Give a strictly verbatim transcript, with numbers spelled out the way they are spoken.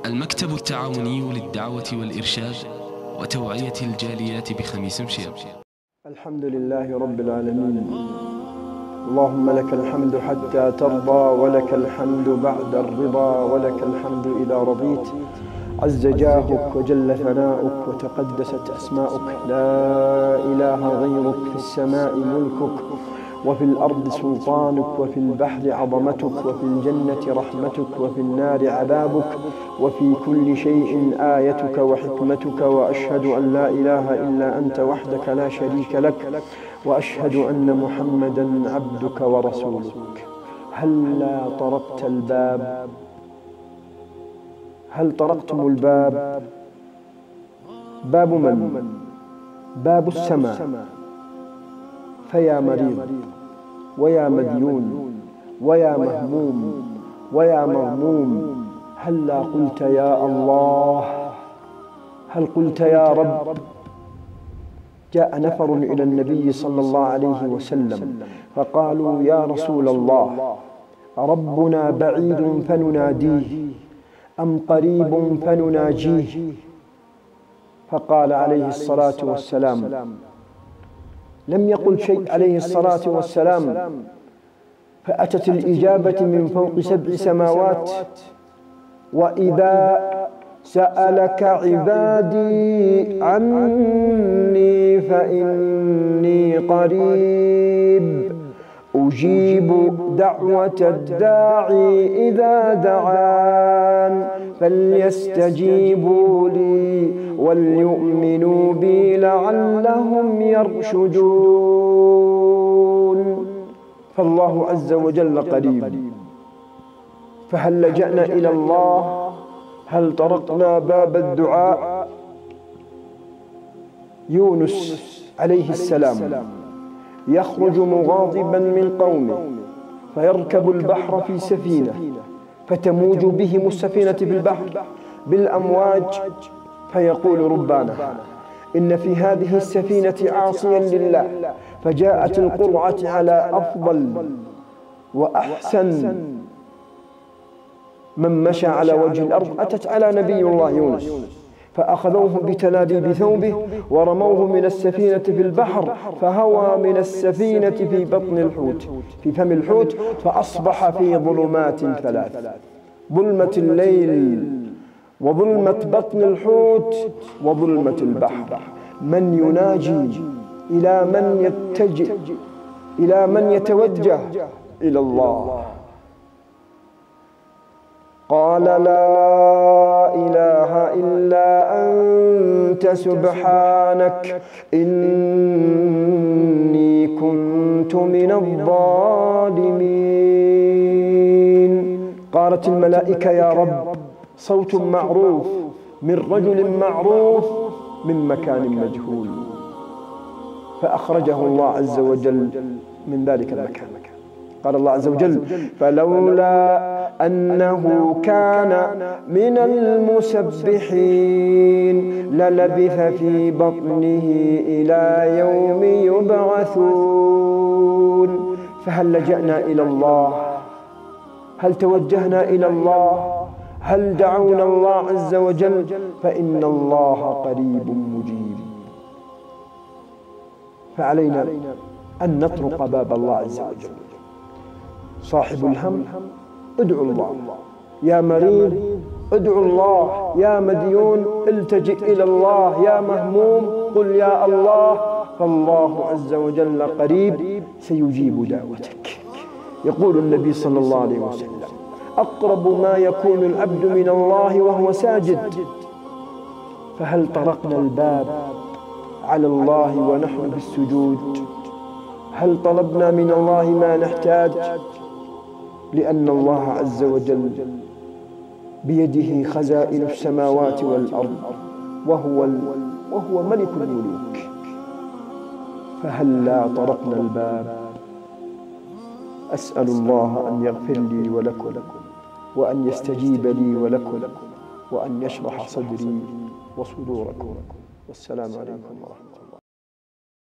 المكتب التعاوني للدعوة والإرشاد وتوعية الجاليات بخميس مشيط. الحمد لله رب العالمين، اللهم لك الحمد حتى ترضى، ولك الحمد بعد الرضا، ولك الحمد إذا رضيت. عز جاهك وجل ثناؤك وتقدست أسماؤك، لا إله غيرك، في السماء ملكك وفي الأرض سلطانك، وفي البحر عظمتك، وفي الجنة رحمتك، وفي النار عذابك، وفي كل شيء آيتك وحكمتك. وأشهد أن لا إله إلا أنت وحدك لا شريك لك، وأشهد أن محمدًا عبدك ورسولك. هلا طرقت الباب؟ هل طرقتم الباب؟ باب من؟ باب السماء. فيا مريض ويا مديون ويا مهموم ويا مغموم، هلا قلت يا الله؟ هل قلت يا رب؟ جاء نفر إلى النبي صلى الله عليه وسلم فقالوا يا رسول الله، ربنا بعيد فنناديه أم قريب فنناجيه؟ فقال عليه الصلاة والسلام، لم يقل شيء عليه الصلاة والسلام، فأتت الإجابة من فوق سبع سماوات: وإذا سألك عبادي عني فإني قريب أجيب دعوة الداعي إذا دعان فليستجيبوا لي وليؤمنوا بي لعلهم يرشدون. فالله عز وجل قريب، فهل لجأنا إلى الله؟ هل طرقنا باب الدعاء؟ يونس عليه السلام يخرج مغاضبا من قومه فيركب البحر في سفينة فتموج بهم السفينة في البحر بالأمواج، فيقول ربنا إن في هذه السفينة عاصيا لله، فجاءت القرعة على أفضل وأحسن من مشى على وجه الأرض، أتت على نبي الله يونس فأخذوه بتلابيب ثوبه ورموه من السفينة في البحر، فهوى من السفينة في بطن الحوت في فم الحوت، فأصبح في ظلمات ثلاث: ظلمة الليل وظلمة بطن الحوت وظلمة البحر. من يناجي؟ إلى من يتجه؟ إلى من يتوجه؟ إلى الله. قال لا إله إلا أنت سبحانك إني كنت من الظالمين. قالت الملائكة يا رب، صوت معروف من رجل معروف من مكان مجهول، فأخرجه الله عز وجل من ذلك المكان. قال الله عز وجل: فلولا أنه كان من المسبحين للبث في بطنه إلى يوم يبعثون. فهل لجأنا إلى الله؟ هل توجهنا إلى الله؟ هل دعونا الله عز وجل؟ فإن الله قريب مجيب. فعلينا أن نطرق باب الله عز وجل. صاحب الهم ادعو الله، يا مريض ادعو الله، يا مديون التجئ إلى الله، يا مهموم قل يا الله، فالله عز وجل قريب سيجيب دعوتك. يقول النبي صلى الله عليه وسلم: أقرب ما يكون العبد من الله وهو ساجد. فهل طرقنا الباب على الله ونحن في السجود؟ هل طلبنا من الله ما نحتاج؟ لأن الله عز وجل بيده خزائن السماوات والأرض، وهو, وهو ملك الملوك. فهل لا طرقنا الباب؟ أسأل الله أن يغفر لي ولكم، وأن يستجيب لي ولكم، وأن يشرح صدري وصدوركم. والسلام عليكم ورحمة الله.